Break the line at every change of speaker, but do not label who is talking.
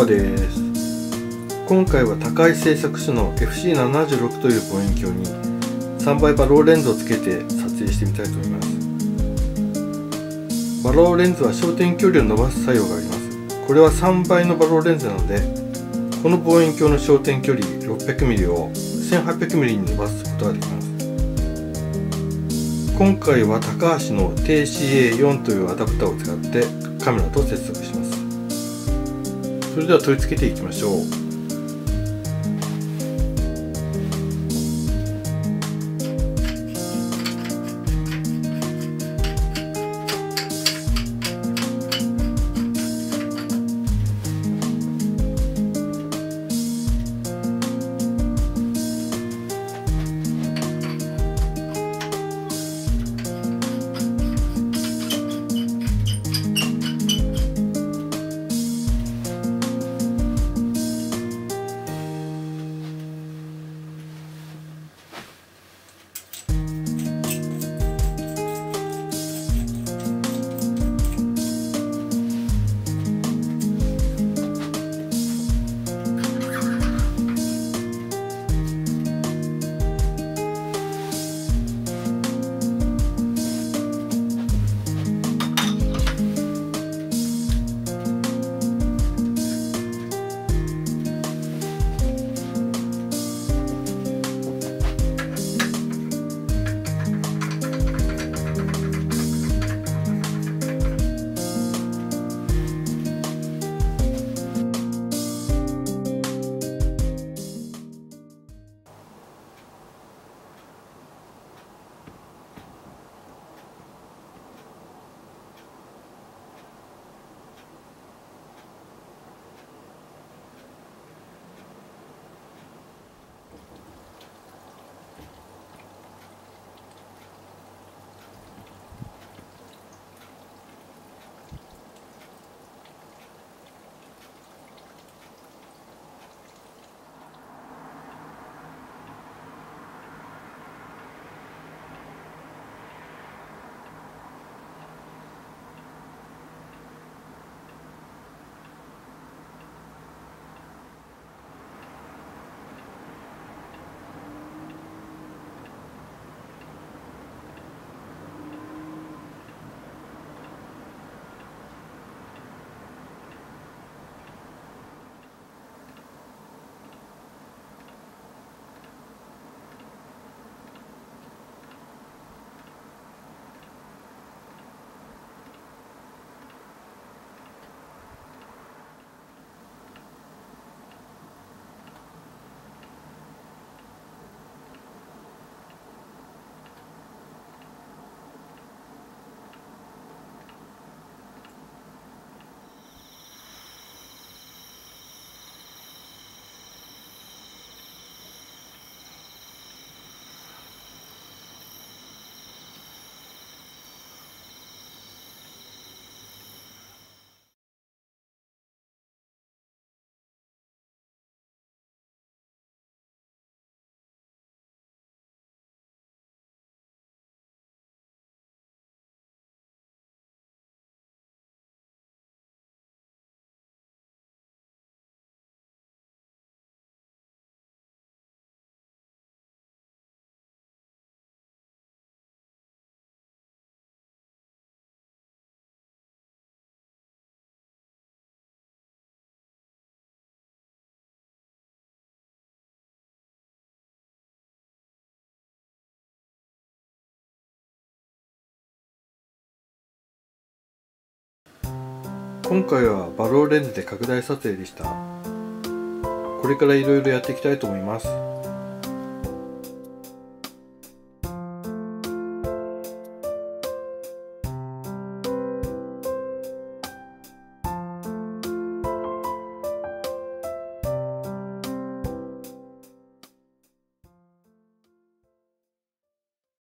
バです。今回は高橋製作所の FC-76 という望遠鏡に3倍バローレンズをつけて撮影してみたいと思います。バローレンズは焦点距離を伸ばす作用があります。これは3倍のバローレンズなので、この望遠鏡の焦点距離 600mm を 1800mm に伸ばすことができます。今回は高橋の TCA4 というアダプターを使ってカメラと接続します。それでは取り付けていきましょう。今回はバローレンズで拡大撮影でした。これからいろいろやっていきたいと思います。